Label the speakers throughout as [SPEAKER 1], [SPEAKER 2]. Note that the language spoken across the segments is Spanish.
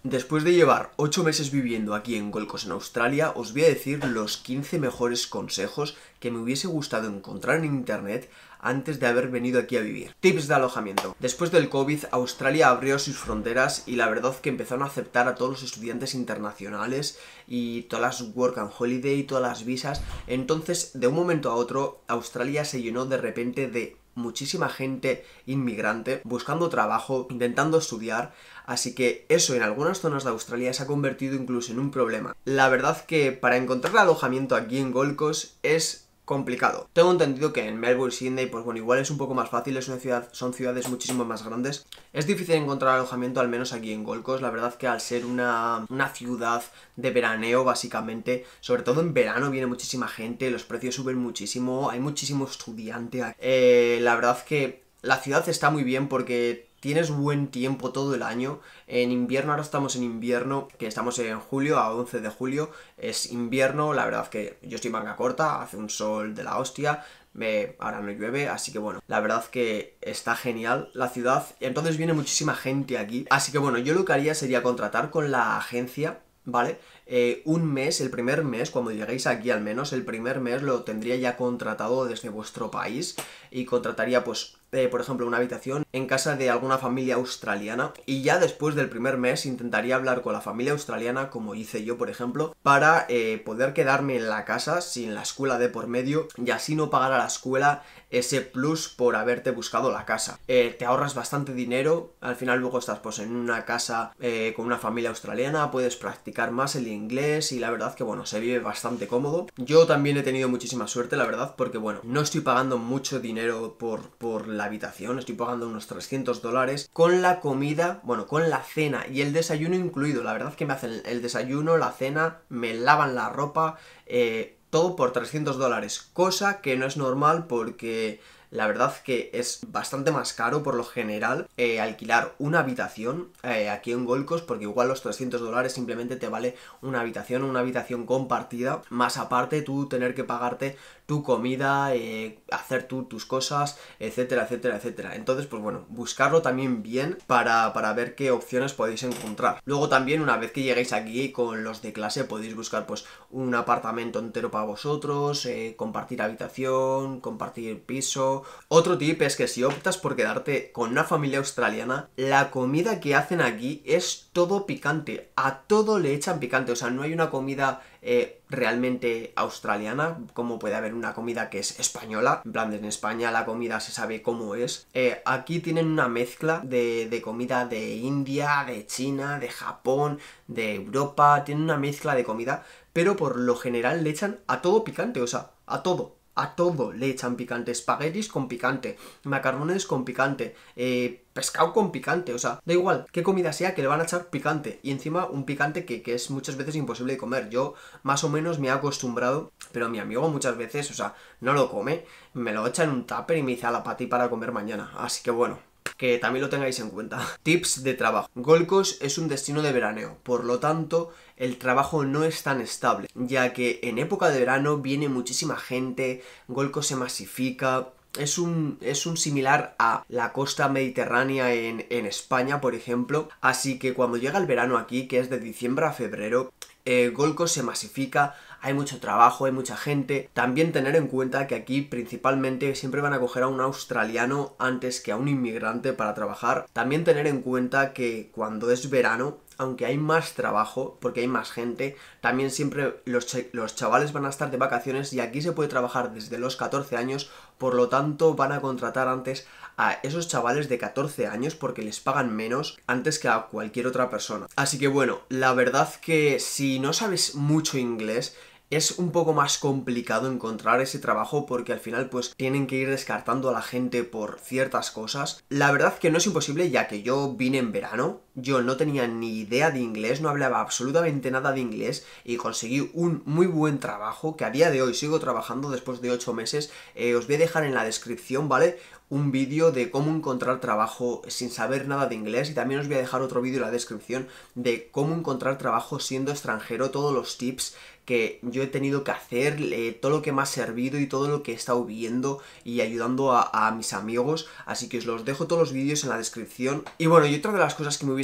[SPEAKER 1] Después de llevar 8 meses viviendo aquí en Gold Coast, en Australia, os voy a decir los 15 mejores consejos que me hubiese gustado encontrar en internet antes de haber venido aquí a vivir. Tips de alojamiento. Después del COVID, Australia abrió sus fronteras y la verdad es que empezaron a aceptar a todos los estudiantes internacionales y todas las work and holiday y todas las visas. Entonces, de un momento a otro, Australia se llenó de repente de muchísima gente inmigrante buscando trabajo, intentando estudiar, así que eso en algunas zonas de Australia se ha convertido incluso en un problema. La verdad que para encontrar alojamiento aquí en Gold Coast es complicado. Tengo entendido que en Melbourne, Sydney, pues bueno, igual es un poco más fácil, es una ciudad, son ciudades muchísimo más grandes. Es difícil encontrar alojamiento, al menos aquí en Gold Coast. La verdad que al ser una ciudad de veraneo, básicamente, sobre todo en verano viene muchísima gente, los precios suben muchísimo, hay muchísimo estudiante. La verdad que la ciudad está muy bien porque tienes buen tiempo todo el año. En invierno, ahora estamos en invierno, que estamos en julio, a 11 de julio, es invierno, la verdad que yo estoy manga corta, hace un sol de la hostia, ahora no llueve, así que bueno, la verdad que está genial la ciudad, entonces viene muchísima gente aquí, así que bueno, yo lo que haría sería contratar con la agencia, ¿vale? Un mes, el primer mes, cuando lleguéis aquí al menos, el primer mes lo tendría ya contratado desde vuestro país y contrataría pues por ejemplo, una habitación en casa de alguna familia australiana y ya después del primer mes intentaría hablar con la familia australiana, como hice yo, por ejemplo, para poder quedarme en la casa sin la escuela de por medio y así no pagar a la escuela ese plus por haberte buscado la casa. Te ahorras bastante dinero, al final luego estás pues en una casa con una familia australiana, puedes practicar más el inglés y la verdad que bueno, se vive bastante cómodo. Yo también he tenido muchísima suerte, la verdad, porque bueno, no estoy pagando mucho dinero por la habitación, estoy pagando unos $300 con la comida, bueno, con la cena y el desayuno incluido. La verdad que me hacen el desayuno, la cena, me lavan la ropa, todo por $300, cosa que no es normal porque la verdad que es bastante más caro por lo general alquilar una habitación aquí en Gold Coast, porque igual los $300 simplemente te vale una habitación compartida, más aparte tú tener que pagarte tu comida, hacer tú tus cosas, etcétera, etcétera, etcétera. Entonces, pues bueno, buscarlo también bien para ver qué opciones podéis encontrar. Luego también, una vez que lleguéis aquí con los de clase, podéis buscar pues un apartamento entero para vosotros, compartir habitación, compartir piso. Otro tip es que si optas por quedarte con una familia australiana, la comida que hacen aquí es todo picante, a todo le echan picante, o sea, no hay una comida realmente australiana, como puede haber una comida que es española, en plan, en España la comida se sabe cómo es. Aquí tienen una mezcla de comida de India, de China, de Japón, de Europa, tienen una mezcla de comida, pero por lo general le echan a todo picante, o sea, a todo. A todo le echan picante, espaguetis con picante, macarrones con picante, pescado con picante, o sea, da igual qué comida sea que le van a echar picante. Y encima un picante que es muchas veces imposible de comer. Yo más o menos me he acostumbrado, pero mi amigo muchas veces, o sea, no lo come, me lo echa en un tupper y me dice a la pati para comer mañana. Así que bueno, que también lo tengáis en cuenta. Tips de trabajo. Gold Coast es un destino de veraneo, por lo tanto el trabajo no es tan estable, ya que en época de verano viene muchísima gente, Gold Coast se masifica. Es un similar a la costa mediterránea en España, por ejemplo. Así que cuando llega el verano aquí, que es de diciembre a febrero, Gold Coast se masifica, hay mucho trabajo, hay mucha gente. También tener en cuenta que aquí principalmente siempre van a coger a un australiano antes que a un inmigrante para trabajar. También tener en cuenta que cuando es verano, aunque hay más trabajo, porque hay más gente, también siempre los chavales van a estar de vacaciones y aquí se puede trabajar desde los 14 años, por lo tanto van a contratar antes a esos chavales de 14 años porque les pagan menos antes que a cualquier otra persona. Así que bueno, la verdad que si no sabes mucho inglés, es un poco más complicado encontrar ese trabajo porque al final pues tienen que ir descartando a la gente por ciertas cosas. La verdad que no es imposible, ya que yo vine en verano, yo no tenía ni idea de inglés, no hablaba absolutamente nada de inglés y conseguí un muy buen trabajo que a día de hoy sigo trabajando después de 8 meses. Os voy a dejar en la descripción, ¿vale?, un vídeo de cómo encontrar trabajo sin saber nada de inglés y también os voy a dejar otro vídeo en la descripción de cómo encontrar trabajo siendo extranjero, todos los tips que yo he tenido que hacer, todo lo que me ha servido y todo lo que he estado viendo y ayudando a mis amigos, así que os los dejo todos los vídeos en la descripción. Y bueno, y otra de las cosas que me hubiese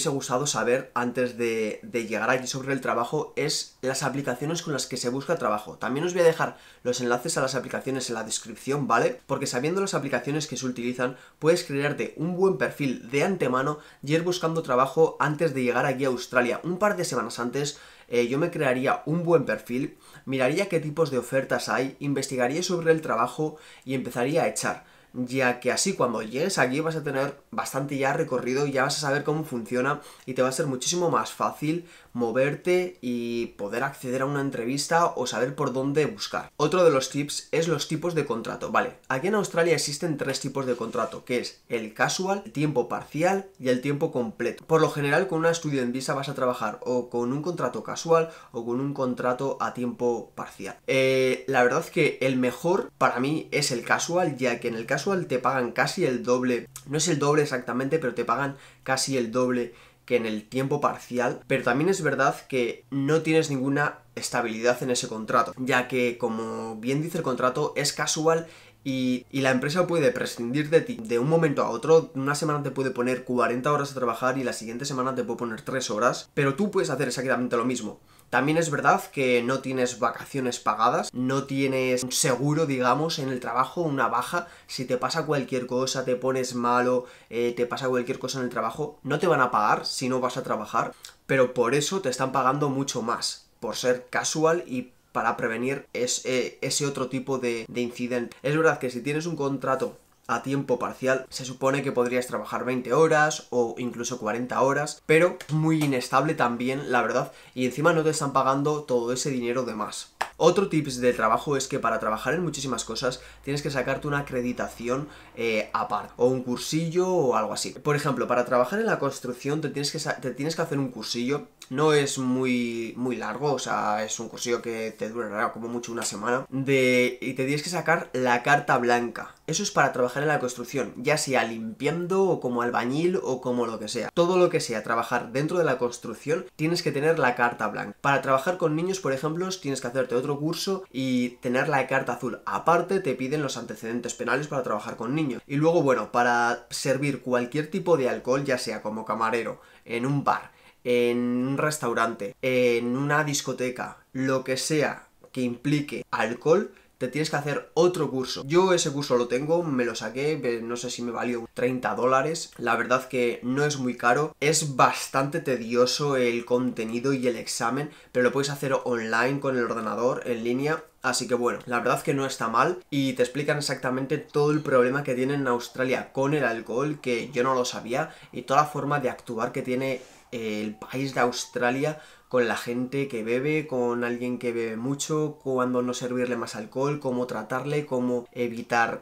[SPEAKER 1] hubiese gustado saber antes de llegar aquí sobre el trabajo es las aplicaciones con las que se busca trabajo. También os voy a dejar los enlaces a las aplicaciones en la descripción, ¿vale? Porque sabiendo las aplicaciones que se utilizan, puedes crearte un buen perfil de antemano y ir buscando trabajo antes de llegar aquí a Australia. Un par de semanas antes yo me crearía un buen perfil, miraría qué tipos de ofertas hay, investigaría sobre el trabajo y empezaría a echar, ya que así cuando llegues aquí vas a tener bastante ya recorrido, ya vas a saber cómo funciona y te va a ser muchísimo más fácil moverte y poder acceder a una entrevista o saber por dónde buscar. Otro de los tips es los tipos de contrato. Vale, aquí en Australia existen 3 tipos de contrato, que es el casual, el tiempo parcial y el tiempo completo. Por lo general, con una student visa vas a trabajar o con un contrato casual o con un contrato a tiempo parcial. La verdad es que el mejor para mí es el casual, ya que en el casual te pagan casi el doble, no es el doble exactamente, pero te pagan casi el doble que en el tiempo parcial, pero también es verdad que no tienes ninguna estabilidad en ese contrato, ya que, como bien dice el contrato, es casual y la empresa puede prescindir de ti de un momento a otro. Una semana te puede poner 40 horas a trabajar y la siguiente semana te puede poner 3 horas, pero tú puedes hacer exactamente lo mismo. También es verdad que no tienes vacaciones pagadas, no tienes un seguro, digamos, en el trabajo, una baja. Si te pasa cualquier cosa, te pones malo, te pasa cualquier cosa en el trabajo, no te van a pagar si no vas a trabajar, pero por eso te están pagando mucho más, por ser casual y para prevenir ese otro tipo de incidente. Es verdad que si tienes un contrato a tiempo parcial, se supone que podrías trabajar 20 horas o incluso 40 horas, pero muy inestable también, la verdad, y encima no te están pagando todo ese dinero de más. Otro tips de trabajo es que para trabajar en muchísimas cosas tienes que sacarte una acreditación aparte, o un cursillo o algo así. Por ejemplo, para trabajar en la construcción te tienes que hacer un cursillo. No es muy largo, o sea, es un cursillo que te durará como mucho una semana, y te tienes que sacar la carta blanca. Eso es para trabajar en la construcción, ya sea limpiando o como albañil o como lo que sea. Todo lo que sea trabajar dentro de la construcción, tienes que tener la carta blanca. Para trabajar con niños, por ejemplo, tienes que hacerte otro curso y tener la carta azul. Aparte, te piden los antecedentes penales para trabajar con niños. Y luego, bueno, para servir cualquier tipo de alcohol, ya sea como camarero, en un bar, en un restaurante, en una discoteca, lo que sea que implique alcohol, te tienes que hacer otro curso. Yo ese curso lo tengo, me lo saqué, no sé si me valió $30. La verdad que no es muy caro, es bastante tedioso el contenido y el examen, pero lo puedes hacer online con el ordenador, en línea. Así que bueno, la verdad que no está mal y te explican exactamente todo el problema que tienen en Australia con el alcohol, que yo no lo sabía, y toda la forma de actuar que tiene el país de Australia con la gente que bebe, con alguien que bebe mucho, cuándo no servirle más alcohol, cómo tratarle, cómo evitar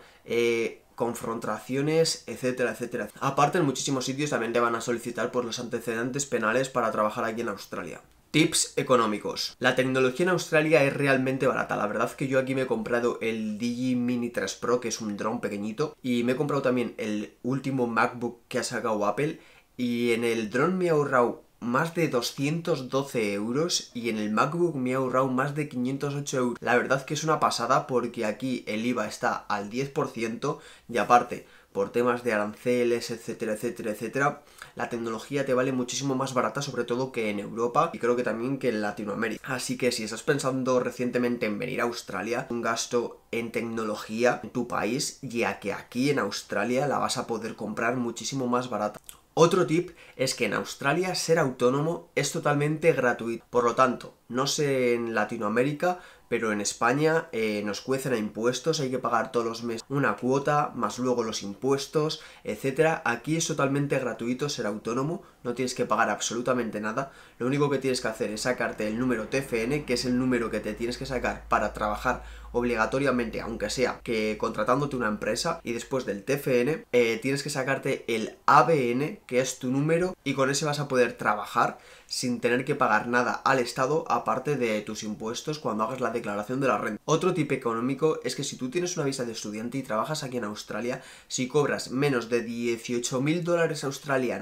[SPEAKER 1] confrontaciones, etcétera, etcétera. Aparte, en muchísimos sitios también te van a solicitar por los antecedentes penales para trabajar aquí en Australia. Tips económicos. La tecnología en Australia es realmente barata. La verdad que yo aquí me he comprado el Digi Mini 3 Pro, que es un dron pequeñito, y me he comprado también el último MacBook que ha sacado Apple, y en el dron me he ahorrado más de 212 euros y en el MacBook me he ahorrado más de 508 euros. La verdad que es una pasada porque aquí el IVA está al 10% y aparte, por temas de aranceles, etcétera, etcétera, etcétera, la tecnología te vale muchísimo más barata, sobre todo que en Europa y creo que también que en Latinoamérica. Así que si estás pensando recientemente en venir a Australia, un gasto en tecnología en tu país, ya que aquí en Australia la vas a poder comprar muchísimo más barata. Otro tip es que en Australia ser autónomo es totalmente gratuito. Por lo tanto, no sé en Latinoamérica, pero en España nos cuecen a impuestos, hay que pagar todos los meses una cuota, más luego los impuestos, etcétera. Aquí es totalmente gratuito ser autónomo, no tienes que pagar absolutamente nada. Lo único que tienes que hacer es sacarte el número TFN, que es el número que te tienes que sacar para trabajar obligatoriamente, aunque sea que contratándote una empresa, y después del TFN tienes que sacarte el ABN, que es tu número, y con ese vas a poder trabajar sin tener que pagar nada al Estado, aparte de tus impuestos cuando hagas la declaración de la renta. Otro tip económico es que si tú tienes una visa de estudiante y trabajas aquí en Australia, si cobras menos de $18.000 australianos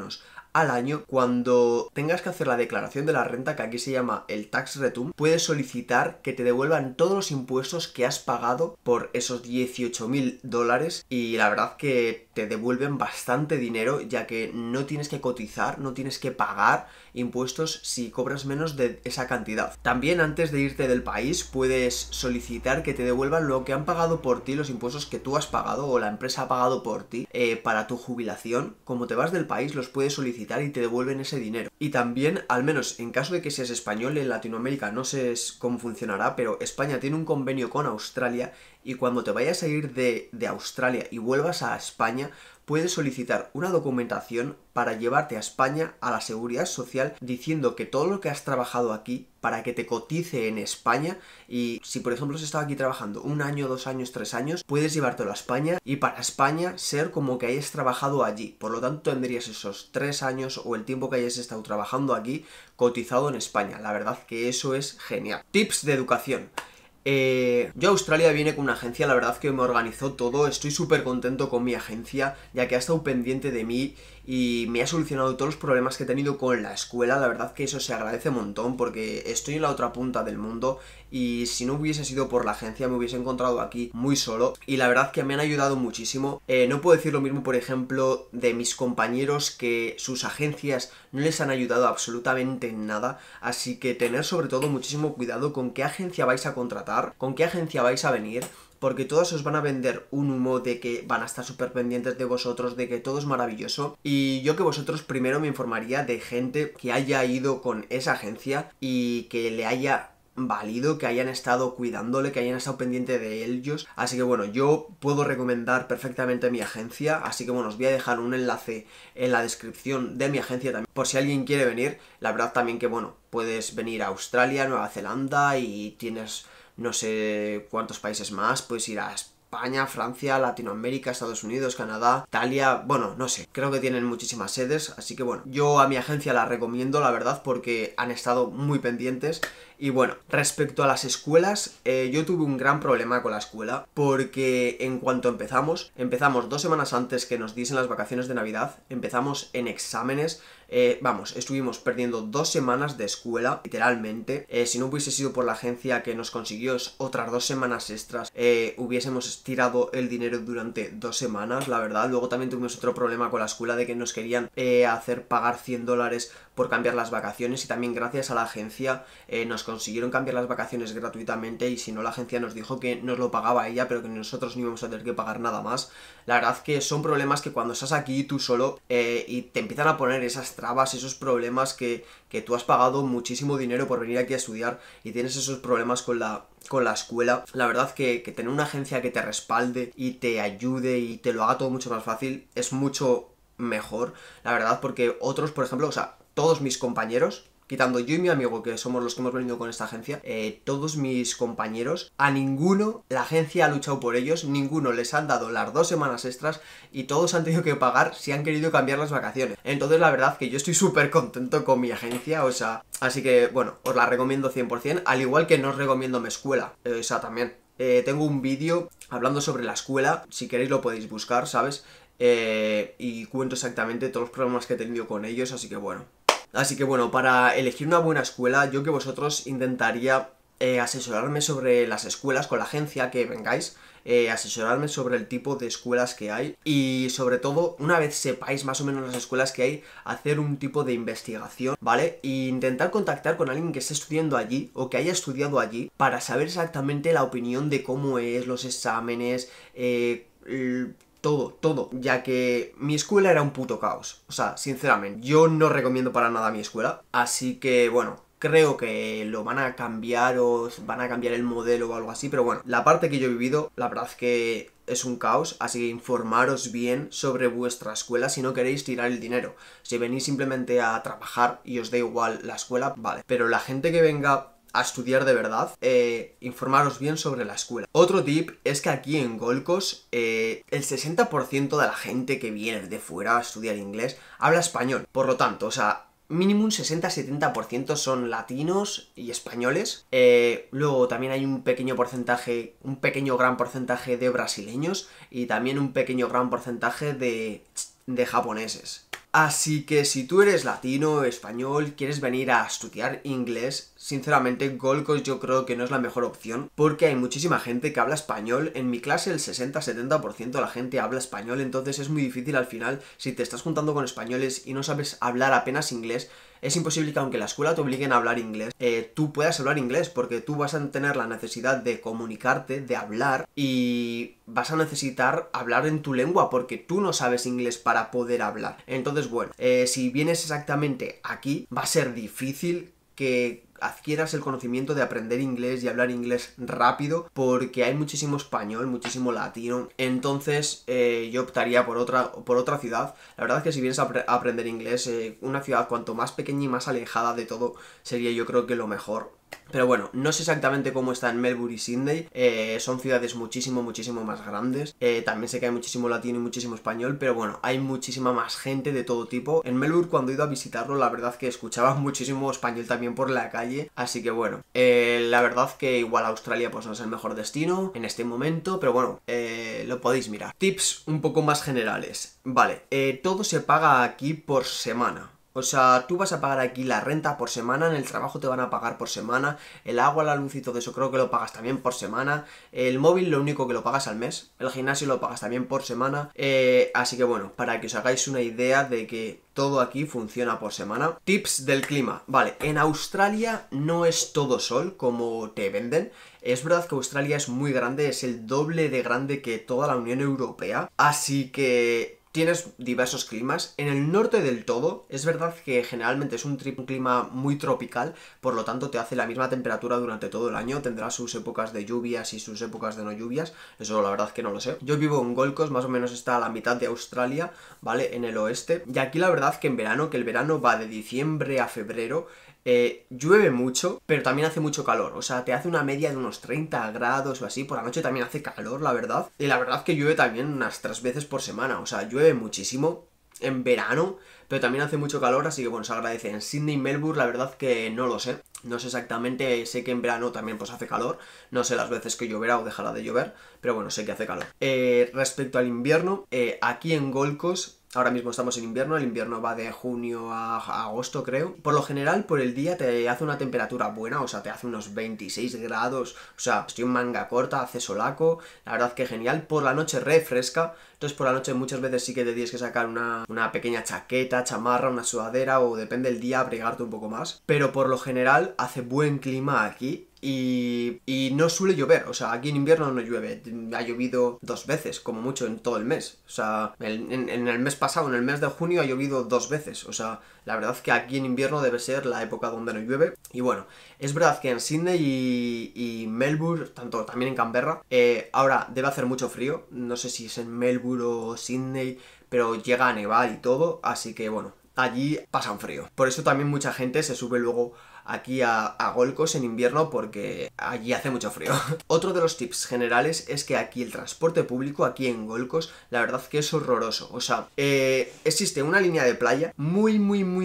[SPEAKER 1] al año, cuando tengas que hacer la declaración de la renta, que aquí se llama el tax return, puedes solicitar que te devuelvan todos los impuestos que has pagado por esos 18.000 dólares, y la verdad que te devuelven bastante dinero, ya que no tienes que cotizar, no tienes que pagar impuestos si cobras menos de esa cantidad. También antes de irte del país puedes solicitar que te devuelvan lo que han pagado por ti, los impuestos que tú has pagado o la empresa ha pagado por ti para tu jubilación. Como te vas del país los puedes solicitar y te devuelven ese dinero. Y también, al menos en caso de que seas español, en Latinoamérica no sé cómo funcionará, pero España tiene un convenio con Australia, y cuando te vayas a ir de Australia y vuelvas a España, puedes solicitar una documentación para llevarte a España a la Seguridad Social diciendo que todo lo que has trabajado aquí para que te cotice en España, y si por ejemplo has estado aquí trabajando 1 año, 2 años, 3 años, puedes llevártelo a España y para España ser como que hayas trabajado allí. Por lo tanto tendrías esos 3 años o el tiempo que hayas estado trabajando aquí cotizado en España. La verdad que eso es genial. Tips de educación. Yo a Australia vine con una agencia, la verdad que me organizó todo, estoy súper contento con mi agencia, ya que ha estado pendiente de mí y me ha solucionado todos los problemas que he tenido con la escuela. La verdad que eso se agradece un montón, porque estoy en la otra punta del mundo y si no hubiese sido por la agencia me hubiese encontrado aquí muy solo, y la verdad que me han ayudado muchísimo. No puedo decir lo mismo, por ejemplo, de mis compañeros, que sus agencias no les han ayudado absolutamente en nada, así que tener sobre todo muchísimo cuidado con qué agencia vais a contratar, con qué agencia vais a venir, porque todos os van a vender un humo de que van a estar súper pendientes de vosotros, de que todo es maravilloso. Y yo que vosotros primero me informaría de gente que haya ido con esa agencia y que le haya válido, que hayan estado cuidándole, que hayan estado pendiente de ellos. Así que bueno, yo puedo recomendar perfectamente mi agencia, así que bueno, os voy a dejar un enlace en la descripción de mi agencia también, por si alguien quiere venir. La verdad también que bueno, puedes venir a Australia, Nueva Zelanda, y tienes no sé cuántos países más, puedes ir a España, Francia, Latinoamérica, Estados Unidos, Canadá, Italia, bueno, no sé, creo que tienen muchísimas sedes, así que bueno, yo a mi agencia la recomiendo, la verdad, porque han estado muy pendientes. Y bueno, respecto a las escuelas, yo tuve un gran problema con la escuela, porque en cuanto empezamos 2 semanas antes que nos diesen las vacaciones de Navidad, empezamos en exámenes. Vamos, estuvimos perdiendo 2 semanas de escuela, literalmente. Si no hubiese sido por la agencia que nos consiguió otras 2 semanas extras, hubiésemos tirado el dinero durante 2 semanas, la verdad. Luego también tuvimos otro problema con la escuela, de que nos querían hacer pagar 100 dólares por cambiar las vacaciones, y también gracias a la agencia nos consiguieron cambiar las vacaciones gratuitamente, y si no la agencia nos dijo que nos lo pagaba ella, pero que nosotros no íbamos a tener que pagar nada más. La verdad que son problemas que cuando estás aquí tú solo y te empiezan a poner esas trabas, esos problemas que tú has pagado muchísimo dinero por venir aquí a estudiar, y tienes esos problemas con la escuela. La verdad que tener una agencia que te respalde y te ayude y te lo haga todo mucho más fácil es mucho mejor, la verdad, porque otros, por ejemplo, o sea, todos mis compañeros, quitando yo y mi amigo, que somos los que hemos venido con esta agencia, todos mis compañeros, a ninguno la agencia ha luchado por ellos, ninguno les han dado las 2 semanas extras, y todos han tenido que pagar si han querido cambiar las vacaciones. Entonces la verdad que yo estoy súper contento con mi agencia, o sea, así que bueno, os la recomiendo 100%, al igual que no os recomiendo mi escuela, o sea, también. Tengo un vídeo hablando sobre la escuela, si queréis lo podéis buscar, ¿sabes? Y cuento exactamente todos los problemas que he tenido con ellos, así que bueno. Para elegir una buena escuela, yo que vosotros intentaría asesorarme sobre las escuelas con la agencia que vengáis, asesorarme sobre el tipo de escuelas que hay, y sobre todo, una vez sepáis más o menos las escuelas que hay, hacer un tipo de investigación, ¿vale? E intentar contactar con alguien que esté estudiando allí o que haya estudiado allí, para saber exactamente la opinión de cómo es, los exámenes, todo, ya que mi escuela era un puto caos. O sea, sinceramente, yo no recomiendo para nada mi escuela, así que bueno, creo que lo van a cambiar, o van a cambiar el modelo o algo así, pero bueno, la parte que yo he vivido, la verdad es que es un caos, así que informaros bien sobre vuestra escuela si no queréis tirar el dinero. Si venís simplemente a trabajar y os da igual la escuela, vale, pero la gente que venga a estudiar de verdad, informaros bien sobre la escuela. Otro tip es que aquí en Gold Coast, el 60% de la gente que viene de fuera a estudiar inglés habla español. Por lo tanto, o sea, mínimo un 60-70% son latinos y españoles. Luego también hay un pequeño gran porcentaje de brasileños, y también un pequeño gran porcentaje de japoneses. Así que si tú eres latino, español, quieres venir a estudiar inglés, sinceramente Gold Coast yo creo que no es la mejor opción, porque hay muchísima gente que habla español. En mi clase el 60-70% de la gente habla español, entonces es muy difícil al final, si te estás juntando con españoles y no sabes hablar apenas inglés, es imposible que aunque la escuela te obliguen a hablar inglés, tú puedas hablar inglés, porque tú vas a tener la necesidad de comunicarte, de hablar, y vas a necesitar hablar en tu lengua, porque tú no sabes inglés para poder hablar. Entonces, bueno, si vienes exactamente aquí, va a ser difícil que adquieras el conocimiento de aprender inglés y hablar inglés rápido, porque hay muchísimo español, muchísimo latino. Entonces yo optaría por otra ciudad. La verdad es que si vienes a aprender inglés, una ciudad cuanto más pequeña y más alejada de todo sería, yo creo que lo mejor. Pero bueno, no sé exactamente cómo está en Melbourne y Sydney, son ciudades muchísimo más grandes, también sé que hay muchísimo latino y muchísimo español, pero bueno, hay muchísima más gente de todo tipo. En Melbourne, cuando he ido a visitarlo, la verdad que escuchaba muchísimo español también por la calle, así que bueno, la verdad que igual Australia pues no es el mejor destino en este momento, pero bueno, lo podéis mirar. Tips un poco más generales, vale, todo se paga aquí por semana. O sea, tú vas a pagar aquí la renta por semana, en el trabajo te van a pagar por semana, el agua, la luz y todo eso creo que lo pagas también por semana, el móvil lo único que lo pagas al mes, el gimnasio lo pagas también por semana, así que bueno, para que os hagáis una idea de que todo aquí funciona por semana. Tips del clima, vale, en Australia no es todo sol como te venden. Es verdad que Australia es muy grande, es el doble de grande que toda la Unión Europea, así que tienes diversos climas. En el norte del todo, es verdad que generalmente es un clima muy tropical, por lo tanto te hace la misma temperatura durante todo el año, tendrá sus épocas de lluvias y sus épocas de no lluvias, eso la verdad que no lo sé. Yo vivo en Gold Coast, más o menos está a la mitad de Australia, ¿vale? En el oeste, y aquí la verdad que en verano, que el verano va de diciembre a febrero, llueve mucho, pero también hace mucho calor, o sea, te hace una media de unos 30 grados o así, por la noche también hace calor, la verdad, y la verdad que llueve también unas 3 veces por semana, o sea, llueve muchísimo en verano, pero también hace mucho calor, así que bueno, se agradece. En Sydney y Melbourne la verdad que no lo sé, no sé exactamente, sé que en verano también pues hace calor, no sé las veces que lloverá o dejará de llover, pero bueno, sé que hace calor. Respecto al invierno, aquí en Gold Coast ahora mismo estamos en invierno, el invierno va de junio a agosto creo. Por lo general por el día te hace una temperatura buena, o sea, te hace unos 26 grados, o sea, estoy en manga corta, hace solaco, la verdad que genial. Por la noche refresca, entonces por la noche muchas veces sí que te tienes que sacar una pequeña chaqueta, chamarra, una sudadera o depende del día abrigarte un poco más. Pero por lo general hace buen clima aquí. Y no suele llover, o sea, aquí en invierno no llueve, ha llovido 2 veces, como mucho en todo el mes, o sea, en el mes pasado, en el mes de junio ha llovido 2 veces, o sea, la verdad que aquí en invierno debe ser la época donde no llueve. Y bueno, es verdad que en Sydney y Melbourne, tanto también en Canberra, ahora debe hacer mucho frío, no sé si es en Melbourne o Sydney, pero llega a nevar y todo, así que bueno, allí pasan frío. Por eso también mucha gente se sube luego aquí a Gold Coast en invierno, porque allí hace mucho frío. Otro de los tips generales es que aquí el transporte público, aquí en Gold Coast, la verdad que es horroroso. O sea, existe una línea de playa muy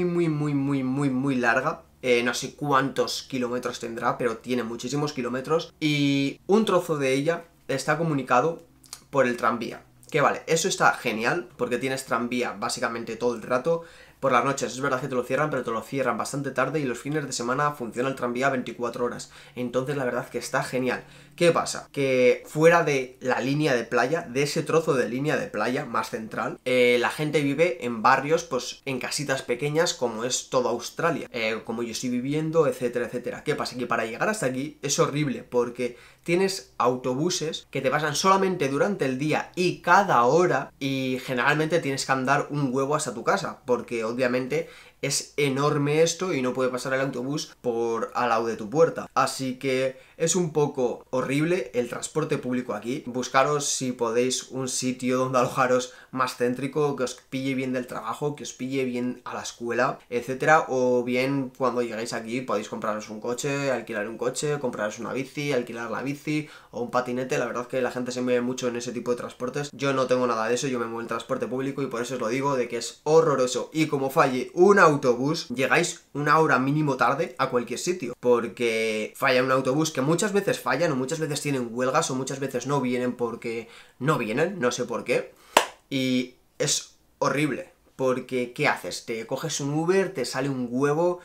[SPEAKER 1] larga. No sé cuántos kilómetros tendrá, pero tiene muchísimos kilómetros. Y un trozo de ella está comunicado por el tranvía. Que vale, eso está genial, porque tienes tranvía básicamente todo el rato. Por las noches es verdad que te lo cierran, pero te lo cierran bastante tarde y los fines de semana funciona el tranvía 24 horas. Entonces la verdad que está genial. ¿Qué pasa? Que fuera de la línea de playa, de ese trozo de línea de playa más central, la gente vive en barrios, pues en casitas pequeñas, como es toda Australia, como yo estoy viviendo, etcétera, etcétera. ¿Qué pasa? Que para llegar hasta aquí es horrible, porque tienes autobuses que te pasan solamente durante el día y cada hora, y generalmente tienes que andar un huevo hasta tu casa, porque obviamente es enorme esto y no puede pasar el autobús por al lado de tu puerta. Así que es un poco horrible el transporte público aquí. Buscaros, si podéis, un sitio donde alojaros más céntrico, que os pille bien del trabajo, que os pille bien a la escuela, etcétera. O bien, cuando lleguéis aquí, podéis compraros un coche, alquilar un coche, compraros una bici, alquilar la bici o un patinete. La verdad que la gente se mueve mucho en ese tipo de transportes. Yo no tengo nada de eso, yo me muevo en transporte público y por eso os lo digo, de que es horroroso. Y como falle un autobús, llegáis una hora mínimo tarde a cualquier sitio, porque falla un autobús, que muchas veces fallan o muchas veces tienen huelgas o muchas veces no vienen porque no vienen, no sé por qué, y es horrible, porque ¿qué haces? Te coges un Uber, te sale un huevo,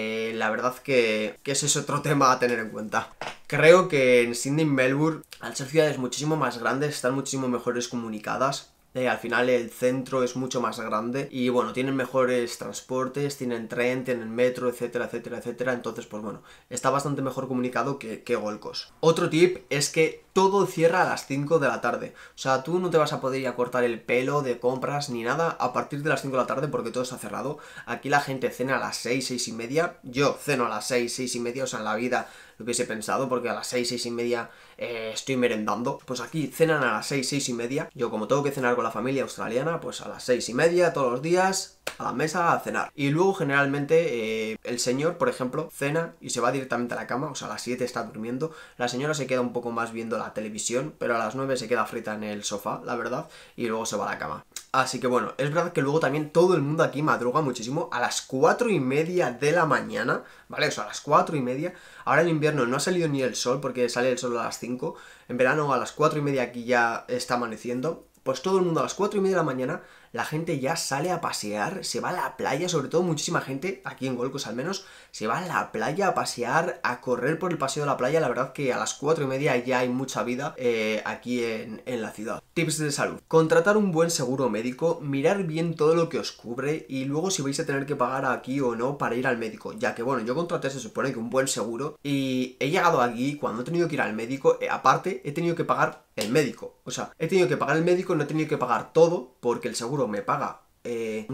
[SPEAKER 1] la verdad que ese es otro tema a tener en cuenta. Creo que en Sydney y Melbourne, al ser ciudades muchísimo más grandes, están muchísimo mejores comunicadas. Al final el centro es mucho más grande y bueno, tienen mejores transportes, tienen tren, tienen metro, etcétera, etcétera, etcétera. Entonces, pues bueno, está bastante mejor comunicado que Gold Coast. Otro tip es que todo cierra a las 5 de la tarde. O sea, tú no te vas a poder ir a cortar el pelo de compras ni nada a partir de las 5 de la tarde porque todo está cerrado. Aquí la gente cena a las 6, 6 y media. Yo ceno a las 6, 6 y media, o sea, en la vida lo hubiese pensado porque a las 6, 6 y media estoy merendando. Pues aquí cenan a las 6, 6 y media. Yo como tengo que cenar con la familia australiana, pues a las 6 y media todos los días a la mesa a cenar. Y luego generalmente el señor, por ejemplo, cena y se va directamente a la cama, o sea, a las 7 está durmiendo. La señora se queda un poco más viendo la televisión, pero a las 9 se queda frita en el sofá, la verdad, y luego se va a la cama. Así que bueno, es verdad que luego también todo el mundo aquí madruga muchísimo a las 4 y media de la mañana, ¿vale? O sea, a las 4 y media. Ahora en invierno no ha salido ni el sol porque sale el sol a las 5. En verano a las 4 y media aquí ya está amaneciendo. Pues todo el mundo a las 4 y media de la mañana, la gente ya sale a pasear, se va a la playa, sobre todo muchísima gente, aquí en Gold Coast al menos, se va a la playa a pasear, a correr por el paseo de la playa. La verdad que a las 4 y media ya hay mucha vida aquí en la ciudad. Tips de salud. Contratar un buen seguro médico, mirar bien todo lo que os cubre y luego si vais a tener que pagar aquí o no para ir al médico. Ya que bueno, yo contraté, se supone que un buen seguro y he llegado aquí cuando he tenido que ir al médico, aparte he tenido que pagar el médico. O sea, he tenido que pagar el médico, no he tenido que pagar todo porque el seguro me paga un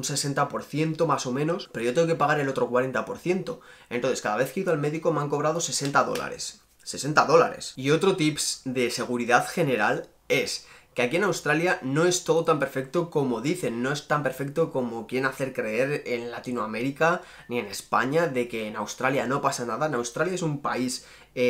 [SPEAKER 1] 60% más o menos, pero yo tengo que pagar el otro 40%. Entonces, cada vez que he ido al médico me han cobrado $60. $60. Y otro tips de seguridad general es que aquí en Australia no es todo tan perfecto como dicen, no es tan perfecto como quieren hacer creer en Latinoamérica ni en España de que en Australia no pasa nada. En Australia es un país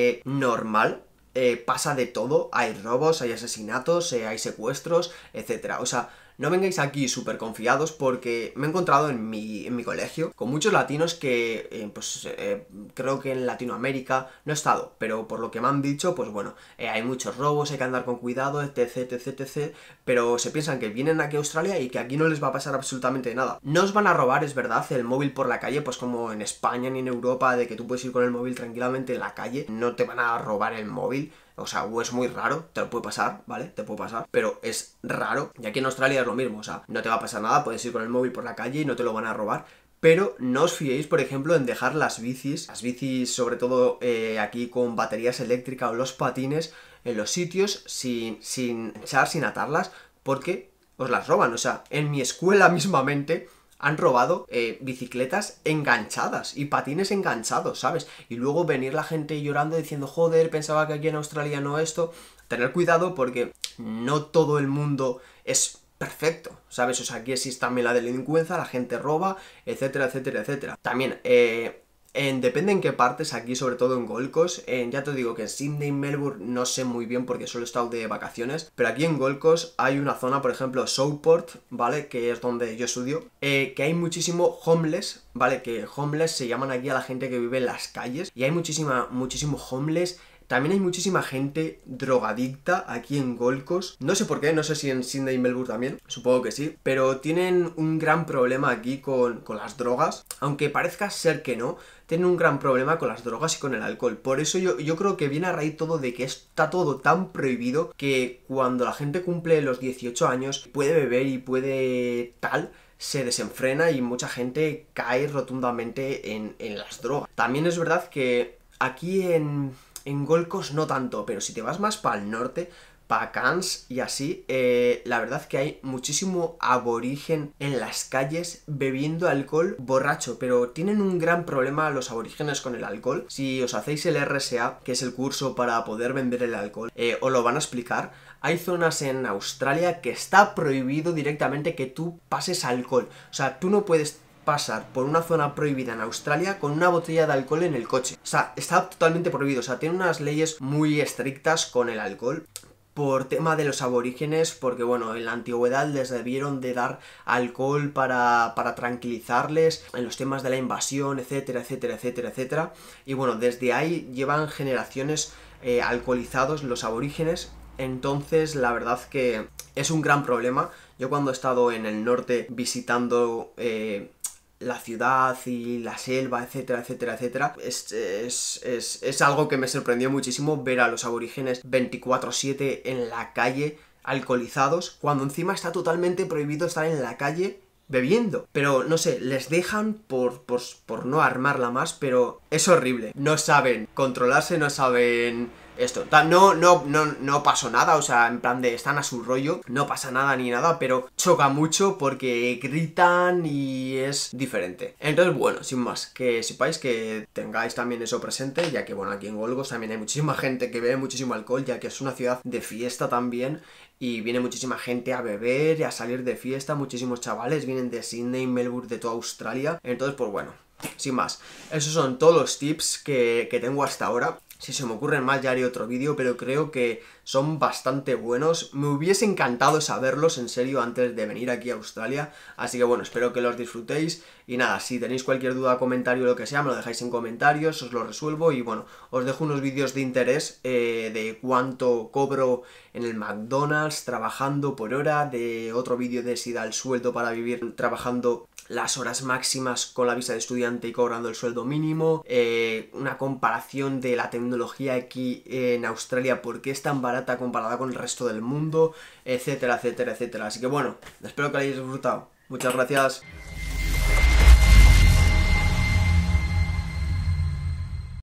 [SPEAKER 1] normal. Pasa de todo, hay robos, hay asesinatos, hay secuestros, etcétera. O sea, no vengáis aquí súper confiados porque me he encontrado en mi colegio con muchos latinos que, creo que en Latinoamérica no he estado, pero por lo que me han dicho, pues bueno, hay muchos robos, hay que andar con cuidado, etc, etc, etc, pero se piensan que vienen aquí a Australia y que aquí no les va a pasar absolutamente nada. No os van a robar, es verdad, el móvil por la calle, pues como en España ni en Europa, de que tú puedes ir con el móvil tranquilamente en la calle, no te van a robar el móvil. O sea, o es muy raro, te lo puede pasar, ¿vale? Te puede pasar, pero es raro. Y aquí en Australia es lo mismo, o sea, no te va a pasar nada, puedes ir con el móvil por la calle y no te lo van a robar. Pero no os fiéis, por ejemplo, en dejar las bicis sobre todo aquí con baterías eléctricas o los patines, en los sitios sin atarlas, porque os las roban. O sea, en mi escuela mismamente han robado bicicletas enganchadas y patines enganchados, ¿sabes? Y luego venir la gente llorando diciendo, joder, pensaba que aquí en Australia no esto. Tener cuidado porque no todo el mundo es perfecto, ¿sabes? O sea, aquí existe también la delincuencia, la gente roba, etcétera, etcétera, etcétera. También, depende en qué partes, aquí sobre todo en Gold Coast, ya te digo que en Sydney y Melbourne no sé muy bien porque solo he estado de vacaciones, pero aquí en Gold Coast hay una zona, por ejemplo, Southport, ¿vale? Que es donde yo estudio, que hay muchísimo homeless, ¿vale? Que homeless se llaman aquí a la gente que vive en las calles, y hay muchísimo homeless. También hay muchísima gente drogadicta aquí en Gold Coast. No sé por qué, no sé si en Sydney y Melbourne también, supongo que sí. Pero tienen un gran problema aquí con las drogas. Aunque parezca ser que no, tienen un gran problema con las drogas y con el alcohol. Por eso yo creo que viene a raíz todo de que está todo tan prohibido que cuando la gente cumple los 18 años puede beber y puede tal, se desenfrena y mucha gente cae rotundamente en las drogas. También es verdad que aquí en Gold Coast no tanto, pero si te vas más para el norte, para Cairns y así, la verdad que hay muchísimo aborigen en las calles bebiendo alcohol borracho, pero tienen un gran problema los aborígenes con el alcohol. Si os hacéis el RSA, que es el curso para poder vender el alcohol, os lo van a explicar. Hay zonas en Australia que está prohibido directamente que tú pases alcohol. O sea, tú no puedes pasar por una zona prohibida en Australia con una botella de alcohol en el coche. O sea, está totalmente prohibido. O sea, tiene unas leyes muy estrictas con el alcohol por tema de los aborígenes, porque bueno, en la antigüedad les debieron de dar alcohol para tranquilizarles en los temas de la invasión, etcétera, etcétera, etcétera, etcétera. Y bueno, desde ahí llevan generaciones alcoholizados los aborígenes. entonces la verdad que es un gran problema. Yo cuando he estado en el norte visitando la ciudad y la selva, etcétera, etcétera, etcétera, es algo que me sorprendió muchísimo ver a los aborígenes 24/7 en la calle, alcoholizados, cuando encima está totalmente prohibido estar en la calle bebiendo. Pero, no sé, les dejan por no armarla más, pero es horrible. No saben controlarse, no saben esto. No pasó nada, o sea, en plan de están a su rollo, no pasa nada ni nada, pero choca mucho porque gritan y es diferente. Entonces, bueno, sin más, que sepáis que tengáis también eso presente, ya que, bueno, aquí en Golgos también hay muchísima gente que bebe muchísimo alcohol, ya que es una ciudad de fiesta también, y viene muchísima gente a beber y a salir de fiesta, muchísimos chavales vienen de Sydney, Melbourne, de toda Australia. Entonces, pues bueno, sin más, esos son todos los tips que tengo hasta ahora. Si se me ocurren más ya haré otro vídeo, pero creo que son bastante buenos. Me hubiese encantado saberlos, en serio, antes de venir aquí a Australia. Así que bueno, espero que los disfrutéis. Y nada, si tenéis cualquier duda, comentario o lo que sea, me lo dejáis en comentarios, os lo resuelvo. Y bueno, os dejo unos vídeos de interés de cuánto cobro en el McDonald's trabajando por hora, de otro vídeo de si da el sueldo para vivir trabajando las horas máximas con la visa de estudiante y cobrando el sueldo mínimo, una comparación de la tecnología aquí en Australia, por qué es tan barata comparada con el resto del mundo, etcétera, etcétera, etcétera. Así que bueno, espero que lo hayáis disfrutado. Muchas gracias.